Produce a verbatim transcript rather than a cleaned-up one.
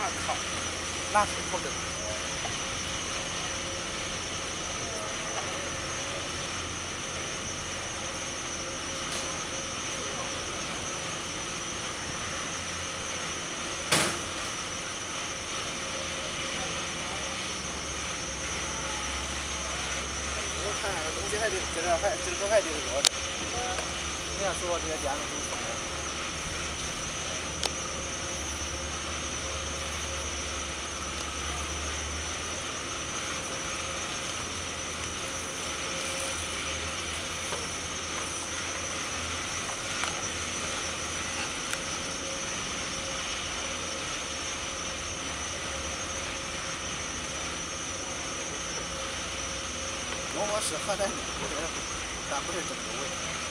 靠，那是不能。 看东西还得这点还这个还得热的。你看说这些电子都送的。我我是河南的，但不是郑州的。